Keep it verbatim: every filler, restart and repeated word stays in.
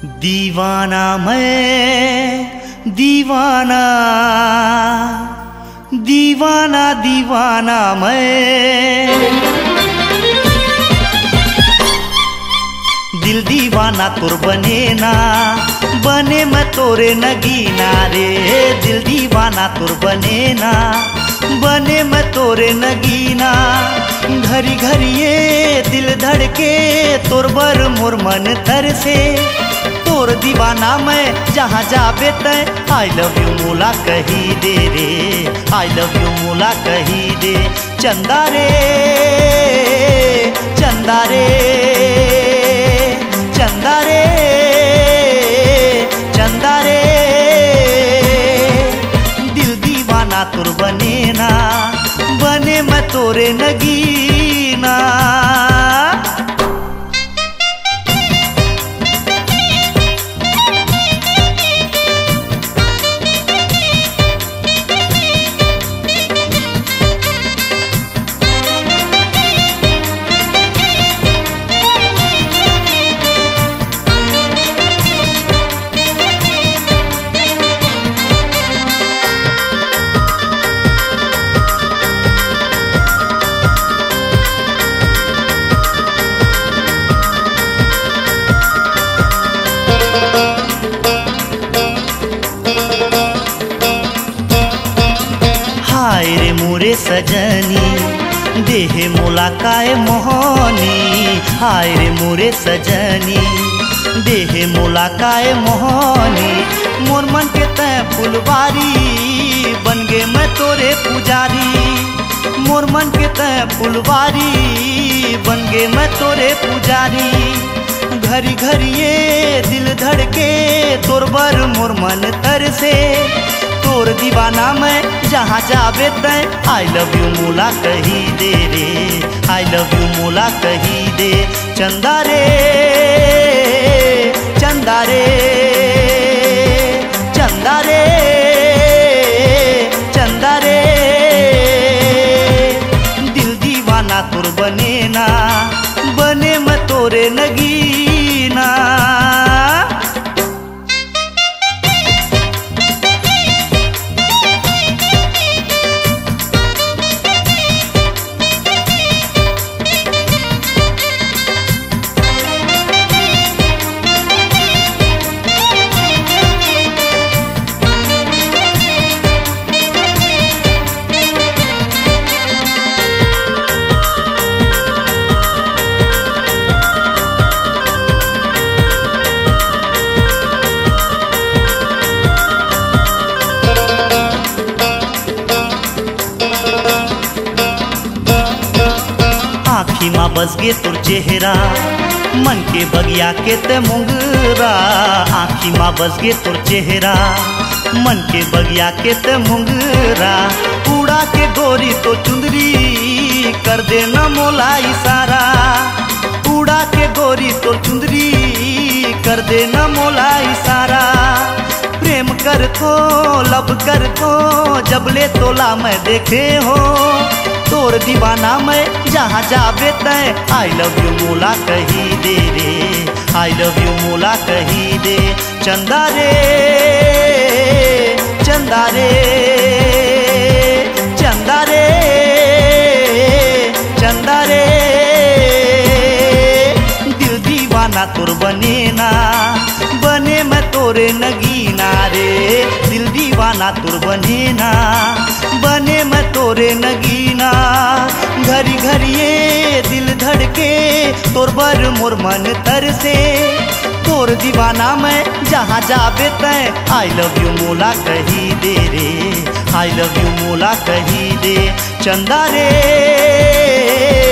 दीवाना मैं दीवाना दीवाना दीवाना मैं, दिल दीवाना तुर बने ना बने मैं तोरे नगीना रे। दिल दीवाना तुर बने ना बने मैं तोरे नगीना। घरी घरी ये दिल धड़के तोर बर मोर मन तरसे। तोर दीवाना मैं जहाँ जाबे तय आई लव यू मोला कही दे रे। आई लव यू मोला कही दे। चंदा रे चंदा रे चंदा रे चंदा रे, दिल दीवाना तुर बने ना बने मैं तोरे नगीना। हाय रे मोरे सजनी देह मोला काय मोहनी। हाय रे मोरे सजनी देह मोला काय मोहनी। मोर मन के तय फुलवारी बन गे मैं तोरे पुजारी। मोर मन के तय फुलवारी बन गे मैं तोरे पुजारी। घरी घरी ये दिल धड़के तोर बर मोर मन तरसे। तोर दीवाना मैं जहाँ जाबे तय आई लव यू मोला कही दे रे। आई लव यू मोला कही दे। चंदा रे चंदा रे चंदा रे चंदा रे, दिल दीवाना तुर बने ना बने मैं तोरे नगीना। आँखी माँ बस गे तुर चेहरा मन के बगिया के ते मुंगरा। आँखी माँ बस गे तुर चेहरा मन के बगिया के ते मुंगरा। उड़ा के गोरी तो चुंदरी कर दे न मोला इशारा। उड़ा के गोरी तो चुंदरी कर दे न मोला इशारा। प्रेम कर थो लब कर थो जब ले तोला मैं देखे हो। तोर दीवाना मैं जहाँ जाबे तय आई लव यू मोला कही दे रे। आई लव यू मोला कही दे। चंदा रे चंदा रे चंदा रे चंदा रे, दिल दीवाना तुर बने ना बने मैं तोरे नगीना रे। दिल दीवाना तुर बने ना बने मैं तोरे नगीना। घरी घरी ये दिल धड़के तोर बर मोर मन तरसे। तोर दीवाना मैं जहाँ जाबे तय आई लव यू मोला कही दे रे। आई लव यू मोला कही दे। चंदा रे